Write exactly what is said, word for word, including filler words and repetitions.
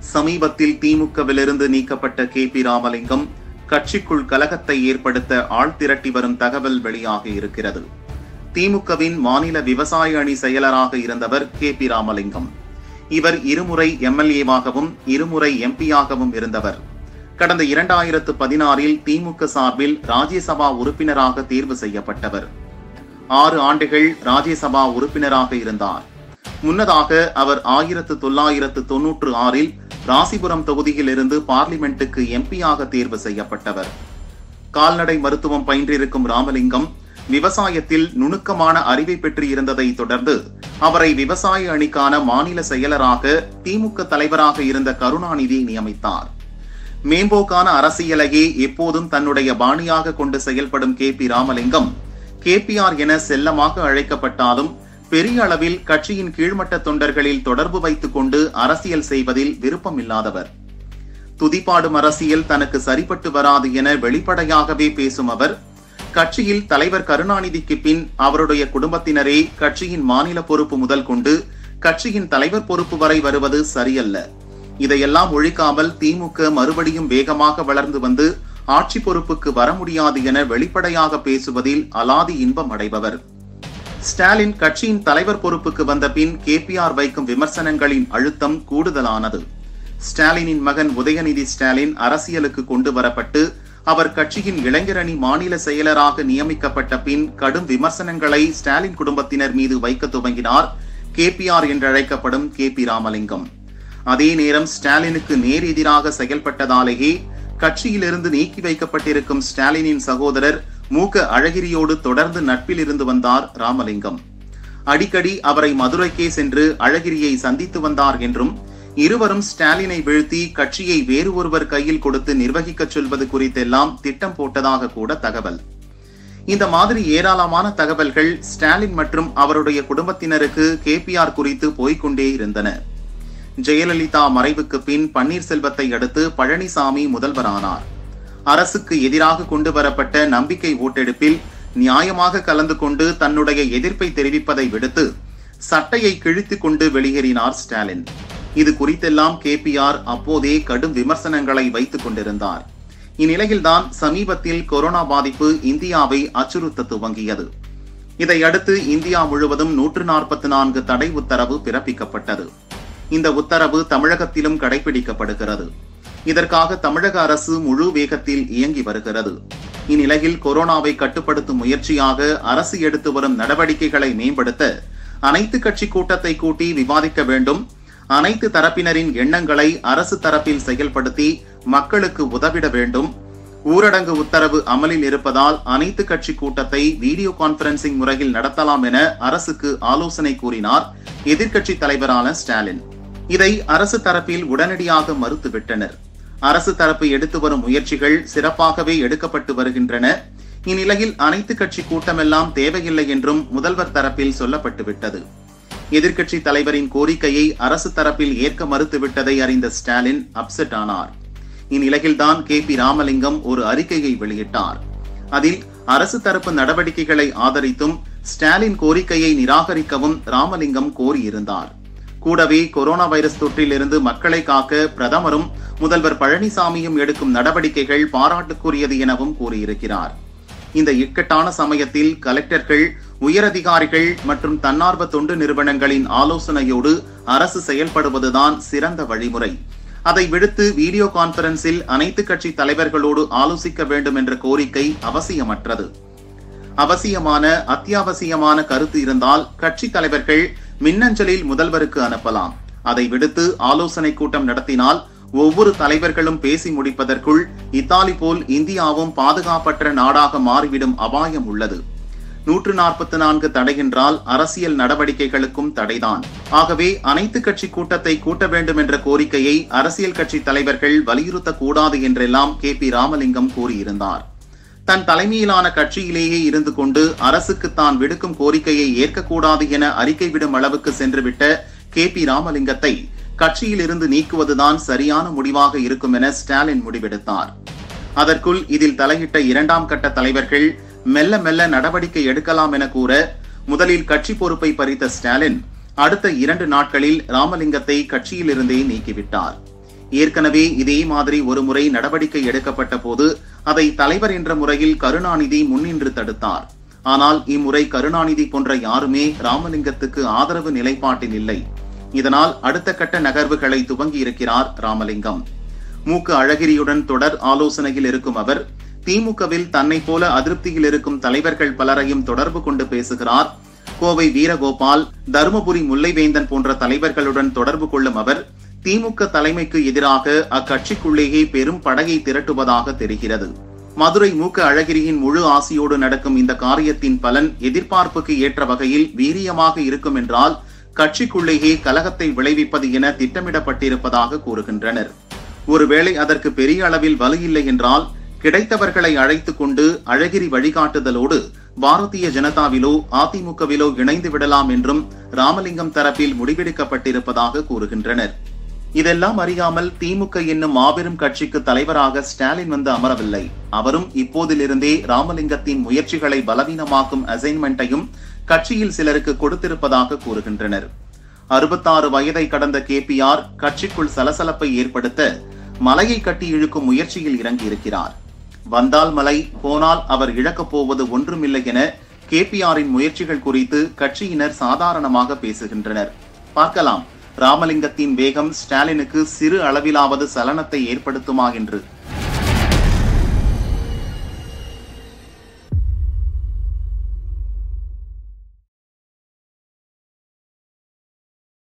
சமீபத்தில் திமுகவிலிருந்து நீக்கப்பட்ட K P Ramalingam கட்சிக்குள் கலகத்தை ஏற்படுத்த ஆள் திரட்டி வரும் தகவல் வெளியாகி இருக்கிறது. திமுகவின் மாநில விவசாய அணி செயலராக இருந்தவர் கே பி ராமலிங்கம். இவர் இருமுறை எம்எல்ஏவாகவும் இருமுறை எம்பியாகவும் இருந்தவர். கடந்த இரண்டாயிரத்து பதினாறில் திமுக சார்பில் ராஜ்யசபா உறுப்பினராக தேர்வு செய்யப்பட்டவர். ஆறு ஆண்டுகள் ராஜ்யசபா உறுப்பினராக இருந்தார். முன்னதாக அவர் ஆயிரத்து தொள்ளாயிரத்து தொன்னூற்று ஆறில் ராசிபுரம் தொகுதியில் இருந்து பார்லிமெண்ட்டுக்கு எம்பியாக தேர்வு செய்யப்பட்டவர். கால்நடை மருத்துவம் பயின்றிருக்கும் ராமலிங்கம் விவசாயத்தில் நுணுக்கமான அறிவை பெற்று இருந்ததை தொடர்ந்து அவரை விவசாய அணிக்கான மாநில செயலராக திமுக தலைவராக இருந்த கருணாநிதி நியமித்தார். மேம்போக்கான அரசியலையே எப்போதும் தன்னுடைய பாணியாக கொண்டு செயல்படும் K P Ramalingam K P R என செல்லமாக அழைக்கப்பட்டாலும் பெரிய அளவில் கட்சியின் கீழ்மட்ட தொண்டர்களில் தொடர்பு வைத்துக் கொண்டு அரசியல் செய்வதில் விருப்பமில்லாதவர். துதிப்பாடும் அரசியல் தனக்கு சரிப்பட்டு வராது என வெளிப்படையாகவே பேசும் அவர், கட்சியில் தலைவர் கருணாநிதிக்கு பின் அவருடைய குடும்பத்தினரே கட்சியின் மாநில பொறுப்பு முதல் கொண்டு கட்சியின் தலைவர் பொறுப்பு வரை வருவது சரியல்ல. இதையெல்லாம் ஒழிக்காமல் திமுக மறுபடியும் வேகமாக வளர்ந்து வந்து ஆட்சி பொறுப்புக்கு வர முடியாது என வெளிப்படையாக பேசுவதில் அலாதி இன்பம் அடைபவர். ஸ்டாலின் கட்சியின் தலைவர் பொறுப்புக்கு வந்த பின் கே பி ஆர் வைக்கும் விமர்சனங்களின் அழுத்தம் கூடுதலானது. ஸ்டாலினின் மகன் உதயநிதி ஸ்டாலின் அரசியலுக்கு கொண்டு வரப்பட்டு அவர் கட்சியின் இளைஞரணி மாநில செயலராக நியமிக்கப்பட்ட பின் கடும் விமர்சனங்களை ஸ்டாலின் குடும்பத்தினர் மீது வைக்க துவங்கினார் கே பி ஆர் என்றழைக்கப்படும் கே பி ராமலிங்கம். அதே நேரம் ஸ்டாலினுக்கு நேர் எதிராக செயல்பட்டதாலேயே கட்சியிலிருந்து நீக்கி வைக்கப்பட்டிருக்கும் ஸ்டாலினின் சகோதரர் மு க அழகிரியோடு தொடர்ந்து நட்பில் இருந்து வந்தார் ராமலிங்கம். அடிக்கடி அவரை மதுரைக்கே சென்று அழகிரியை சந்தித்து வந்தார் என்றும், இருவரும் ஸ்டாலினை வீழ்த்தி கட்சியை வேறு ஒருவர் கையில் கொடுத்து நிர்வகிக்க சொல்வது குறித்தெல்லாம் திட்டம் போட்டதாக கூட தகவல். இந்த மாதிரி ஏராளமான தகவல்கள் ஸ்டாலின் மற்றும் அவருடைய குடும்பத்தினருக்கு கே பி ஆர் குறித்து போய்கொண்டே இருந்தன. ஜெயலலிதா மறைவுக்கு பின் பன்னீர்செல்வத்தை அடுத்து பழனிசாமி முதல்வரானார். அரசுக்கு எதிராக கொண்டு வரப்பட்ட நம்பிக்கை ஓட்டெடுப்பில் நியாயமாக கலந்து கொண்டு தன்னுடைய எதிர்ப்பை தெரிவிப்பதை விடுத்து சட்டையை கிழித்துக் கொண்டு வெளியேறினார் ஸ்டாலின். இது குறித்தெல்லாம் கே பி ஆர் அப்போதே கடும் விமர்சனங்களை வைத்துக் கொண்டிருந்தார். இந்நிலையில்தான் சமீபத்தில் கொரோனா பாதிப்பு இந்தியாவை அச்சுறுத்த துவங்கியது. இதையடுத்து இந்தியா முழுவதும் நூற்று நாற்பத்தி நான்கு தடை உத்தரவு பிறப்பிக்கப்பட்டது. இந்த உத்தரவு தமிழகத்திலும் கடைபிடிக்கப்படுகிறது. இதற்காக தமிழக அரசு முழு வேகத்தில் இயங்கி வருகிறது. இந்நிலையில் கொரோனாவை கட்டுப்படுத்தும் முயற்சியாக அரசு எடுத்து வரும் நடவடிக்கைகளை மேம்படுத்த அனைத்து கட்சி கூட்டத்தை கூட்டி விவாதிக்க வேண்டும். அனைத்து தரப்பினரின் எண்ணங்களை அரசு தரப்பில் செயல்படுத்தி மக்களுக்கு உதவிட வேண்டும். ஊரடங்கு உத்தரவு அமலில் இருப்பதால் அனைத்து கட்சி கூட்டத்தை வீடியோ கான்பரன்சிங் முறையில் நடத்தலாம் என அரசுக்கு ஆலோசனை கூறினார் எதிர்க்கட்சி தலைவரான ஸ்டாலின். இதை அரசு தரப்பில் உடனடியாக மறுத்துவிட்டனர். அரசு தரப்பு எடுத்து வரும் முயற்சிகள் சிறப்பாகவே எடுக்கப்பட்டு வருகின்றன. இந்நிலையில் அனைத்து கட்சி கூட்டமெல்லாம் தேவையில்லை என்றும் முதல்வர் தரப்பில் சொல்லப்பட்டுவிட்டது. எதிர்க்கட்சி தலைவரின் கோரிக்கையை அரசு தரப்பில் ஏற்க மறுத்துவிட்டதை அறிந்த ஸ்டாலின் அப்செட் ஆனார். இந்நிலையில்தான் கே பி ராமலிங்கம் ஒரு அறிக்கையை வெளியிட்டார். அதில் அரசு தரப்பு நடவடிக்கைகளை ஆதரித்தும் ஸ்டாலின் கோரிக்கையை நிராகரிக்கவும் ராமலிங்கம் கோரியிருந்தார். கூடவே கொரோனா வைரஸ் தொற்றில் இருந்து மக்களை காக்க பிரதமரும் முதல்வர் பழனிசாமியும் எடுக்கும் நடவடிக்கைகள் பாராட்டுக்குரியது எனவும் கூறியிருக்கிறார். இந்த இக்கட்டான சமயத்தில் கலெக்டர்கள், உயரதிகாரிகள் மற்றும் தன்னார்வ தொண்டு நிறுவனங்களின் ஆலோசனையோடு அரசு செயல்படுவதுதான் சிறந்த வழிமுறை. அதை விடுத்து வீடியோ கான்பரன்ஸில் அனைத்து கட்சி தலைவர்களோடு ஆலோசிக்க வேண்டும் என்ற கோரிக்கை அவசியமற்றது. அவசியமான அத்தியாவசியமான கருத்து இருந்தால் கட்சி தலைவர்கள் மின்னஞ்சலில் முதல்வருக்கு அனுப்பலாம். அதை விடுத்து ஆலோசனை கூட்டம் நடத்தினால் ஒவ்வொரு தலைவர்களும் பேசி முடிப்பதற்குள் இத்தாலி போல் இந்தியாவும் பாதுகாப்பற்ற நாடாக மாறிவிடும் அபாயம் உள்ளது. நூற்று நாற்பத்தி நான்கு தடை என்றால் அரசியல் நடவடிக்கைகளுக்கும் தடைதான். ஆகவே அனைத்து கட்சி கூட்டத்தை கூட்ட வேண்டும் என்ற கோரிக்கையை அரசியல் கட்சி தலைவர்கள் வலியுறுத்தக்கூடாது என்றெல்லாம் கே பி ராமலிங்கம் கூறியிருந்தார். தன் தலைமையிலான கட்சியிலேயே இருந்து கொண்டு அரசுக்கு தான் விடுக்கும் கோரிக்கையை ஏற்கக்கூடாது என அறிக்கை விடும் அளவுக்கு சென்றுவிட்ட கே பி ராமலிங்கத்தை கட்சியில் இருந்து நீக்குவதுதான் சரியான முடிவாக இருக்கும் என ஸ்டாலின் முடிவெடுத்தார். அதற்குள் இதில் தலையிட்ட இரண்டாம் கட்ட தலைவர்கள் மெல்ல மெல்ல நடவடிக்கை எடுக்கலாம் என கூற முதலில் கட்சி பொறுப்பை பறித்த ஸ்டாலின் அடுத்த இரண்டு நாட்களில் ராமலிங்கத்தை கட்சியிலிருந்தே நீக்கிவிட்டார். ஏற்கனவே இதே மாதிரி ஒரு முறை நடவடிக்கை எடுக்கப்பட்ட போது அதை தலைவர் என்ற முறையில் கருணாநிதி முன்னின்று தடுத்தார். ஆனால் இம்முறை கருணாநிதி போன்ற யாருமே ராமலிங்கத்துக்கு ஆதரவு நிலைப்பாட்டில் இல்லை. இதனால் அடுத்த கட்ட நகர்வுகளை துவங்கி இருக்கிறார் ராமலிங்கம். மூக்கு அழகிரியுடன் தொடர் ஆலோசனையில் இருக்கும் அவர் திமுகவில் தன்னை போல அதிருப்தியில் இருக்கும் தலைவர்கள் பலரையும் தொடர்பு கொண்டு பேசுகிறார். கோவை வீரகோபால், தருமபுரி முல்லைவேந்தன் போன்ற தலைவர்களுடன் தொடர்பு கொள்ளும் அவர் திமுக தலைமைக்கு எதிராக அக்கட்சிக்குள்ளேயே பெரும் படையை திரட்டுவதாக தெரிகிறது. மதுரை மூக்கு அழகிரியின் முழு ஆசியோடு நடக்கும் இந்த காரியத்தின் பலன் எதிர்பார்ப்புக்கு ஏற்ற வகையில் வீரியமாக இருக்கும் என்றால் கட்சிக்குள்ளேயே கலகத்தை விளைவிப்பது என திட்டமிடப்பட்டிருப்பதாக கூறுகின்றனர். ஒருவேளை அதற்கு பெரிய அளவில் வலு இல்லை என்றால் கிடைத்தவர்களை அழைத்துக் கொண்டு அழகிரி வழிகாட்டுதலோடு பாரதிய ஜனதாவிலோ அதிமுகவிலோ இணைந்து விடலாம் என்றும் ராமலிங்கம் தரப்பில் முடிவெடுக்கப்பட்டிருப்பதாக கூறுகின்றனர். இதெல்லாம் அறியாமல் திமுக என்னும் மாபெரும் கட்சிக்கு தலைவராக ஸ்டாலின் வந்து அமரவில்லை. அவரும் இப்போதிலிருந்தே ராமலிங்கத்தின் முயற்சிகளை பலவீனமாக்கும் அசைன்மெண்ட்டையும் கட்சியில் சிலருக்கு கொடுத்திருப்பதாக கூறுகின்றனர். அறுபத்தாறு வயதை கடந்த கே பி ஆர் கட்சிக்குள் சலசலப்பை ஏற்படுத்த மலையை கட்டி இழுக்கும் முயற்சியில் இறங்கியிருக்கிறார். வந்தால் மலை, போனால் அவர் இழக்கப் போவது ஒன்றுமில்லை என கே பி ஆரின் முயற்சிகள் குறித்து கட்சியினர் சாதாரணமாக பேசுகின்றனர். பார்க்கலாம் ராமலிங்கத்தின் வேகம் ஸ்டாலினுக்கு சிறு அளவிலாவது சலனத்தை ஏற்படுத்துமா என்று.